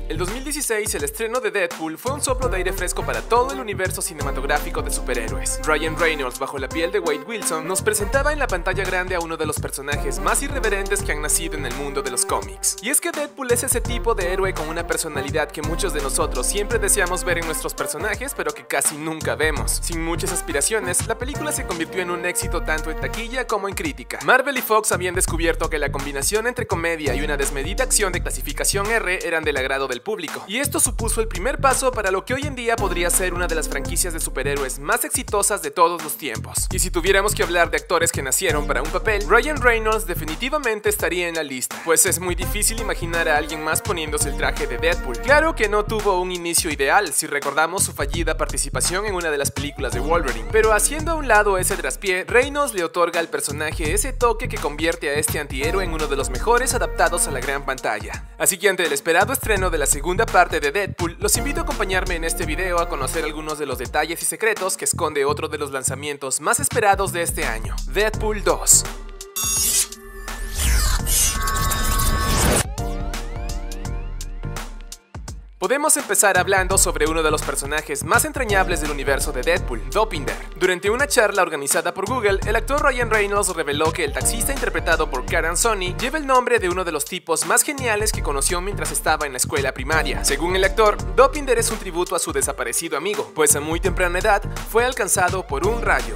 El 2016, el estreno de Deadpool fue un soplo de aire fresco para todo el universo cinematográfico de superhéroes. Ryan Reynolds, bajo la piel de Wade Wilson, nos presentaba en la pantalla grande a uno de los personajes más irreverentes que han nacido en el mundo de los cómics. Y es que Deadpool es ese tipo de héroe con una personalidad que muchos de nosotros siempre deseamos ver en nuestros personajes, pero que casi nunca vemos. Sin muchas aspiraciones, la película se convirtió en un éxito tanto en taquilla como en crítica. Marvel y Fox habían descubierto que la combinación entre comedia y una desmedida acción de clasificación R eran del agrado del público, y esto supuso el primer paso para lo que hoy en día podría ser una de las franquicias de superhéroes más exitosas de todos los tiempos. Y si tuviéramos que hablar de actores que nacieron para un papel, Ryan Reynolds definitivamente estaría en la lista, pues es muy difícil imaginar a alguien más poniéndose el traje de Deadpool. Claro que no tuvo un inicio ideal, si recordamos su fallida participación en una de las películas de Wolverine, pero haciendo a un lado ese traspié, Reynolds le otorga al personaje ese toque que convierte a este antihéroe en uno de los mejores adaptados a la gran pantalla. Así que ante el esperado estreno de la segunda parte de Deadpool, los invito a acompañarme en este video a conocer algunos de los detalles y secretos que esconde otro de los lanzamientos más esperados de este año, Deadpool 2. Podemos empezar hablando sobre uno de los personajes más entrañables del universo de Deadpool, Dopinder. Durante una charla organizada por Google, el actor Ryan Reynolds reveló que el taxista interpretado por Karan Soni lleva el nombre de uno de los tipos más geniales que conoció mientras estaba en la escuela primaria. Según el actor, Dopinder es un tributo a su desaparecido amigo, pues a muy temprana edad fue alcanzado por un rayo.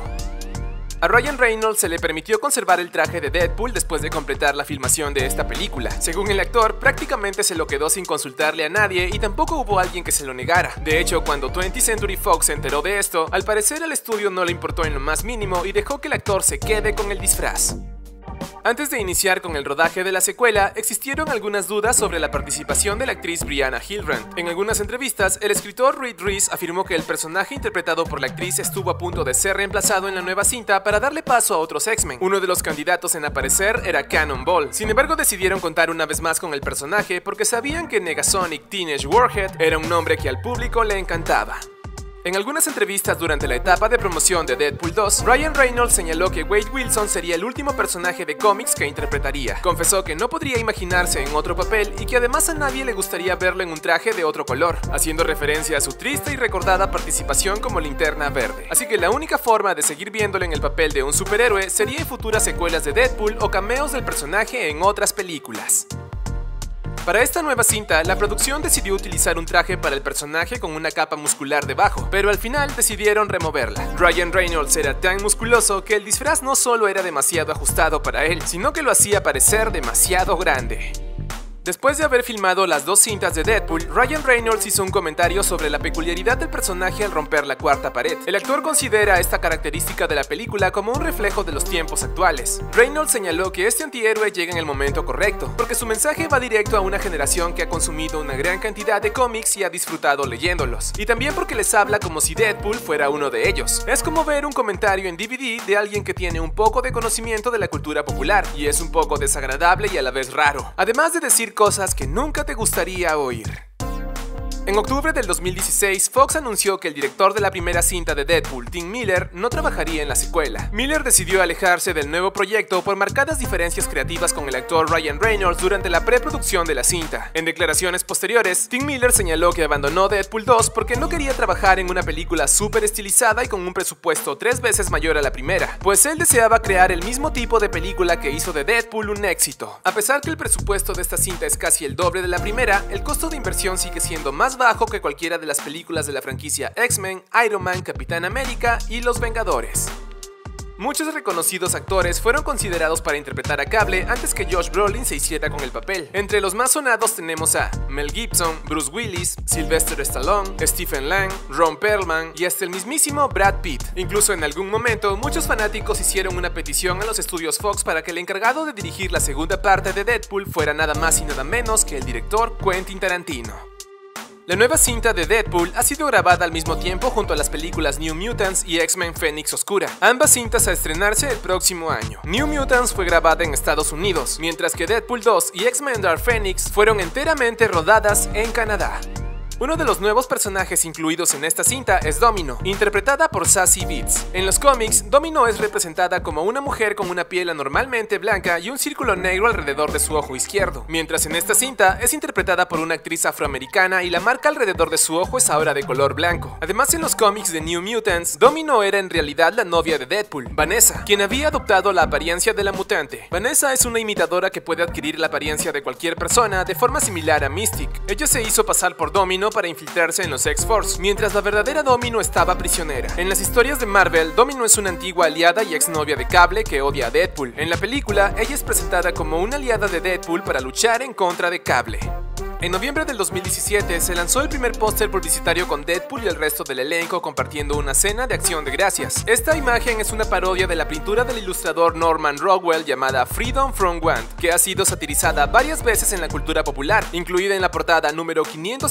A Ryan Reynolds se le permitió conservar el traje de Deadpool después de completar la filmación de esta película. Según el actor, prácticamente se lo quedó sin consultarle a nadie y tampoco hubo alguien que se lo negara. De hecho, cuando 20th Century Fox se enteró de esto, al parecer al estudio no le importó en lo más mínimo y dejó que el actor se quede con el disfraz. Antes de iniciar con el rodaje de la secuela, existieron algunas dudas sobre la participación de la actriz Brianna Hilrand. En algunas entrevistas, el escritor Reed Reese afirmó que el personaje interpretado por la actriz estuvo a punto de ser reemplazado en la nueva cinta para darle paso a otros X-Men. Uno de los candidatos en aparecer era Cannonball. Sin embargo, decidieron contar una vez más con el personaje porque sabían que Negasonic Teenage Warhead era un nombre que al público le encantaba. En algunas entrevistas durante la etapa de promoción de Deadpool 2, Ryan Reynolds señaló que Wade Wilson sería el último personaje de cómics que interpretaría. Confesó que no podría imaginarse en otro papel y que además a nadie le gustaría verlo en un traje de otro color, haciendo referencia a su triste y recordada participación como Linterna Verde. Así que la única forma de seguir viéndolo en el papel de un superhéroe sería en futuras secuelas de Deadpool o cameos del personaje en otras películas. Para esta nueva cinta, la producción decidió utilizar un traje para el personaje con una capa muscular debajo, pero al final decidieron removerla. Ryan Reynolds era tan musculoso que el disfraz no solo era demasiado ajustado para él, sino que lo hacía parecer demasiado grande. Después de haber filmado las dos cintas de Deadpool, Ryan Reynolds hizo un comentario sobre la peculiaridad del personaje al romper la cuarta pared. El actor considera esta característica de la película como un reflejo de los tiempos actuales. Reynolds señaló que este antihéroe llega en el momento correcto, porque su mensaje va directo a una generación que ha consumido una gran cantidad de cómics y ha disfrutado leyéndolos, y también porque les habla como si Deadpool fuera uno de ellos. Es como ver un comentario en DVD de alguien que tiene un poco de conocimiento de la cultura popular, y es un poco desagradable y a la vez raro, además de decir cosas que nunca te gustaría oír. En octubre del 2016, Fox anunció que el director de la primera cinta de Deadpool, Tim Miller, no trabajaría en la secuela. Miller decidió alejarse del nuevo proyecto por marcadas diferencias creativas con el actor Ryan Reynolds durante la preproducción de la cinta. En declaraciones posteriores, Tim Miller señaló que abandonó Deadpool 2 porque no quería trabajar en una película súper estilizada y con un presupuesto 3 veces mayor a la primera, pues él deseaba crear el mismo tipo de película que hizo de Deadpool un éxito. A pesar que el presupuesto de esta cinta es casi el doble de la primera, el costo de inversión sigue siendo más bajo que cualquiera de las películas de la franquicia X-Men, Iron Man, Capitán América y Los Vengadores. Muchos reconocidos actores fueron considerados para interpretar a Cable antes que Josh Brolin se hiciera con el papel. Entre los más sonados tenemos a Mel Gibson, Bruce Willis, Sylvester Stallone, Stephen Lang, Ron Perlman y hasta el mismísimo Brad Pitt. Incluso en algún momento, muchos fanáticos hicieron una petición a los estudios Fox para que el encargado de dirigir la segunda parte de Deadpool fuera nada más y nada menos que el director Quentin Tarantino. La nueva cinta de Deadpool ha sido grabada al mismo tiempo junto a las películas New Mutants y X-Men Fénix Oscura, ambas cintas a estrenarse el próximo año. New Mutants fue grabada en Estados Unidos, mientras que Deadpool 2 y X-Men Dark Phoenix fueron enteramente rodadas en Canadá. Uno de los nuevos personajes incluidos en esta cinta es Domino, interpretada por Zazie Beetz. En los cómics, Domino es representada como una mujer con una piel anormalmente blanca y un círculo negro alrededor de su ojo izquierdo, mientras en esta cinta es interpretada por una actriz afroamericana y la marca alrededor de su ojo es ahora de color blanco. Además, en los cómics de New Mutants, Domino era en realidad la novia de Deadpool, Vanessa, quien había adoptado la apariencia de la mutante. Vanessa es una imitadora que puede adquirir la apariencia de cualquier persona de forma similar a Mystic. Ella se hizo pasar por Domino para infiltrarse en los X-Force, mientras la verdadera Domino estaba prisionera. En las historias de Marvel, Domino es una antigua aliada y exnovia de Cable que odia a Deadpool. En la película, ella es presentada como una aliada de Deadpool para luchar en contra de Cable. En noviembre del 2017 se lanzó el primer póster publicitario con Deadpool y el resto del elenco compartiendo una cena de acción de gracias. Esta imagen es una parodia de la pintura del ilustrador Norman Rockwell llamada Freedom from Want, que ha sido satirizada varias veces en la cultura popular, incluida en la portada número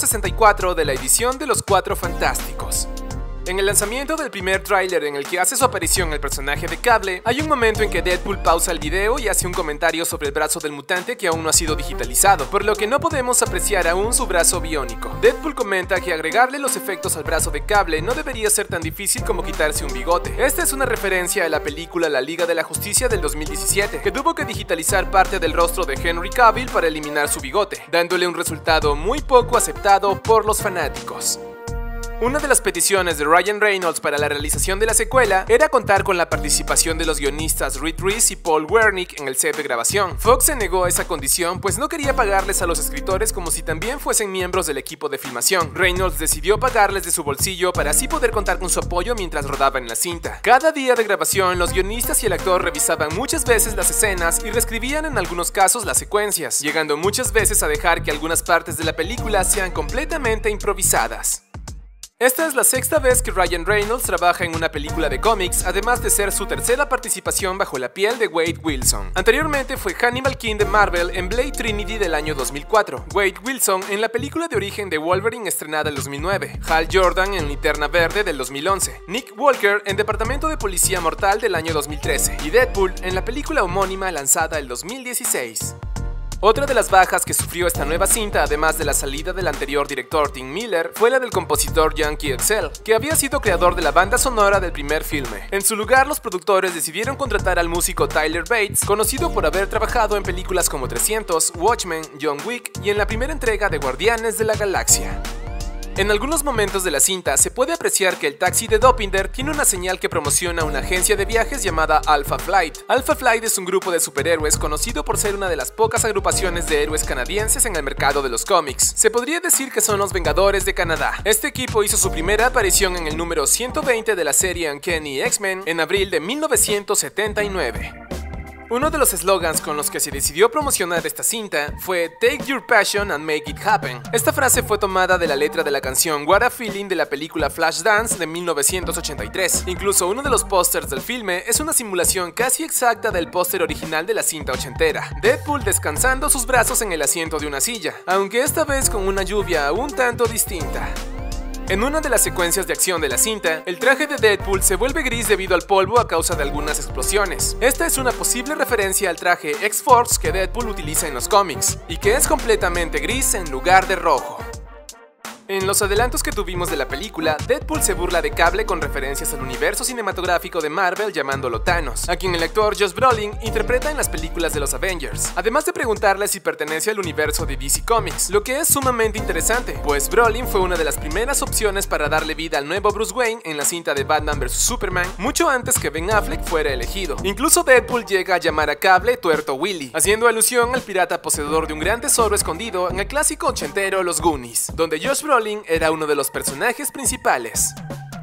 564 de la edición de Los Cuatro Fantásticos. En el lanzamiento del primer tráiler en el que hace su aparición el personaje de Cable, hay un momento en que Deadpool pausa el video y hace un comentario sobre el brazo del mutante que aún no ha sido digitalizado, por lo que no podemos apreciar aún su brazo biónico. Deadpool comenta que agregarle los efectos al brazo de Cable no debería ser tan difícil como quitarse un bigote. Esta es una referencia a la película La Liga de la Justicia del 2017, que tuvo que digitalizar parte del rostro de Henry Cavill para eliminar su bigote, dándole un resultado muy poco aceptado por los fanáticos. Una de las peticiones de Ryan Reynolds para la realización de la secuela era contar con la participación de los guionistas Reed Reese y Paul Wernick en el set de grabación. Fox se negó a esa condición pues no quería pagarles a los escritores como si también fuesen miembros del equipo de filmación. Reynolds decidió pagarles de su bolsillo para así poder contar con su apoyo mientras rodaban la cinta. Cada día de grabación, los guionistas y el actor revisaban muchas veces las escenas y reescribían en algunos casos las secuencias, llegando muchas veces a dejar que algunas partes de la película sean completamente improvisadas. Esta es la sexta vez que Ryan Reynolds trabaja en una película de cómics, además de ser su tercera participación bajo la piel de Wade Wilson. Anteriormente fue Hannibal King de Marvel en Blade Trinity del año 2004, Wade Wilson en la película de origen de Wolverine estrenada en 2009, Hal Jordan en Linterna Verde del 2011, Nick Walker en Departamento de Policía Mortal del año 2013 y Deadpool en la película homónima lanzada el 2016. Otra de las bajas que sufrió esta nueva cinta, además de la salida del anterior director Tim Miller, fue la del compositor Yankee Excel, que había sido creador de la banda sonora del primer filme. En su lugar, los productores decidieron contratar al músico Tyler Bates, conocido por haber trabajado en películas como 300, Watchmen, John Wick y en la primera entrega de Guardianes de la Galaxia. En algunos momentos de la cinta se puede apreciar que el taxi de Dopinder tiene una señal que promociona una agencia de viajes llamada Alpha Flight. Alpha Flight es un grupo de superhéroes conocido por ser una de las pocas agrupaciones de héroes canadienses en el mercado de los cómics. Se podría decir que son los Vengadores de Canadá. Este equipo hizo su primera aparición en el número 120 de la serie Uncanny X-Men en abril de 1979. Uno de los eslogans con los que se decidió promocionar esta cinta fue "Take your passion and make it happen". Esta frase fue tomada de la letra de la canción What a Feeling de la película Flashdance de 1983. Incluso uno de los pósters del filme es una simulación casi exacta del póster original de la cinta ochentera. Deadpool descansando sus brazos en el asiento de una silla, aunque esta vez con una lluvia un tanto distinta. En una de las secuencias de acción de la cinta, el traje de Deadpool se vuelve gris debido al polvo a causa de algunas explosiones. Esta es una posible referencia al traje X-Force que Deadpool utiliza en los cómics, y que es completamente gris en lugar de rojo. En los adelantos que tuvimos de la película, Deadpool se burla de Cable con referencias al universo cinematográfico de Marvel llamándolo Thanos, a quien el actor Josh Brolin interpreta en las películas de los Avengers, además de preguntarle si pertenece al universo de DC Comics, lo que es sumamente interesante, pues Brolin fue una de las primeras opciones para darle vida al nuevo Bruce Wayne en la cinta de Batman vs Superman, mucho antes que Ben Affleck fuera elegido. Incluso Deadpool llega a llamar a Cable Tuerto Willy, haciendo alusión al pirata poseedor de un gran tesoro escondido en el clásico ochentero Los Goonies, donde Josh Brolin era uno de los personajes principales.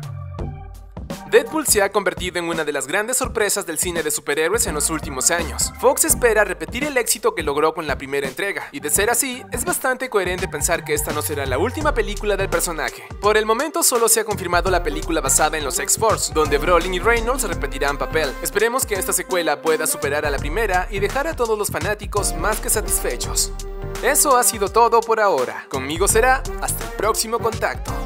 Deadpool se ha convertido en una de las grandes sorpresas del cine de superhéroes en los últimos años. Fox espera repetir el éxito que logró con la primera entrega, y de ser así, es bastante coherente pensar que esta no será la última película del personaje. Por el momento solo se ha confirmado la película basada en los X-Force, donde Brolin y Reynolds repetirán papel. Esperemos que esta secuela pueda superar a la primera y dejar a todos los fanáticos más que satisfechos. Eso ha sido todo por ahora. Conmigo será hasta el próximo contacto.